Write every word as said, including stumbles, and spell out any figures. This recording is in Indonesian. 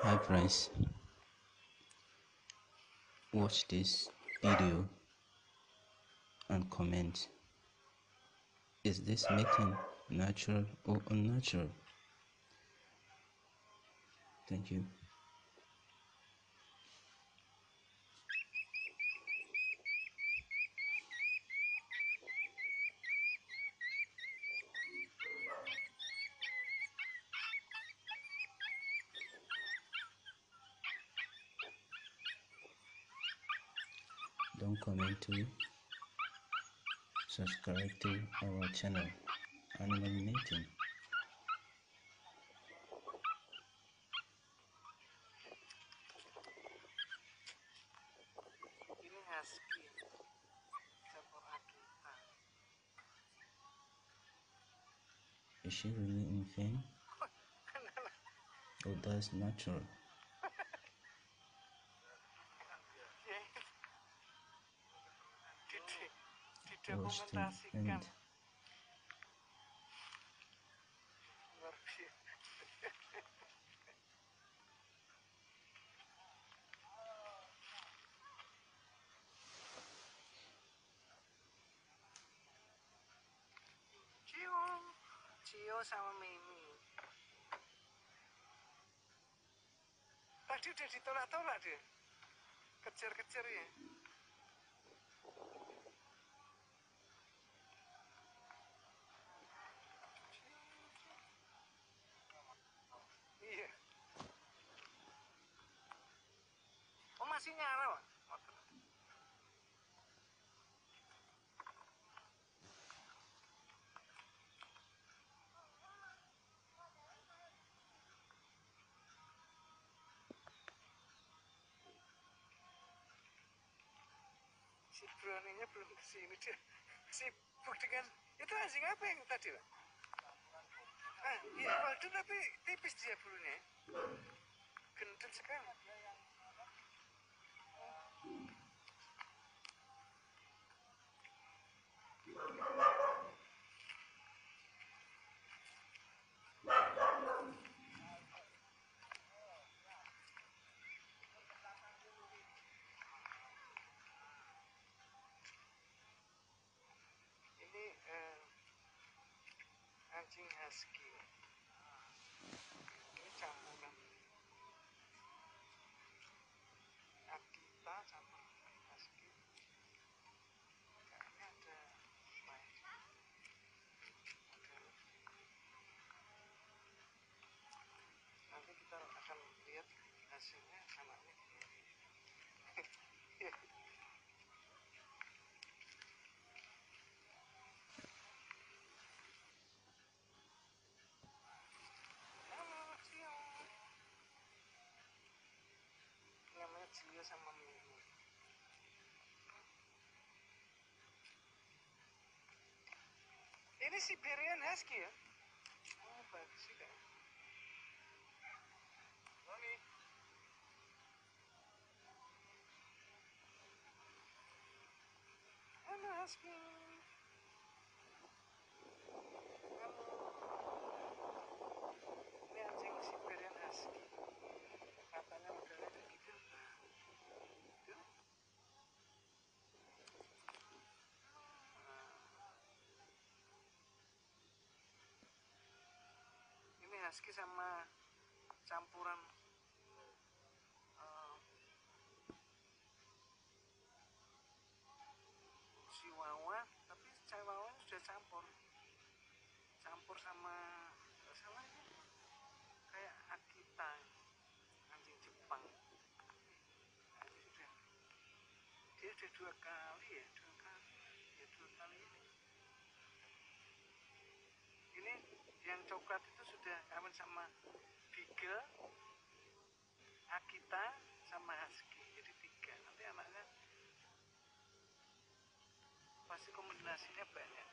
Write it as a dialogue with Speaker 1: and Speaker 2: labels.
Speaker 1: Hi friends, watch this video and comment. Is this mating natural or unnatural? Thank you. Don't comment to subscribe to our channel Animal Mating.
Speaker 2: Ini husky campur Akita.
Speaker 1: Is she really in pain? Or that's natural? Watch the
Speaker 2: Didokumentasikan.
Speaker 1: end.
Speaker 2: Luar biasa. Cio, Cio sama Mimi. Tadi udah ditolak-tolak deh. Kejar-kejar ya. Iya. Oh masih nyara, Pak? Si beraninya belum kesini dia. Sibuk dengan itu anjing apa yang tadi, Pak? Ah, iya, waduh tapi tipis dia bulunya. Gendut sekali. Ini eh, anjing husky. Ini campuran Akita campur husky. Kayaknya ada lain. Ada. Nanti kita akan lihat hasilnya anaknya. Halo, Cio. Namanya Cio sama Mimi. Ini Siberian Husky ya? Oh, bagus sih kan. Noni. Halo Husky. Halo. Ini anjing Siberian Husky. Katanya modelnya kayak gitu. Tuh. Ini husky sama campuran uh, chihuahua, tapi chihuahua sudah campur campur sama sama ini kayak Akita, anjing Jepang. Nah, ini sudah dia sudah dua kali ya dua kali ya dua kali ini ini yang coklat itu sudah kawin sama Beagle, Akita sama husky, jadi tiga. Nanti anaknya pasti kombinasinya banyak.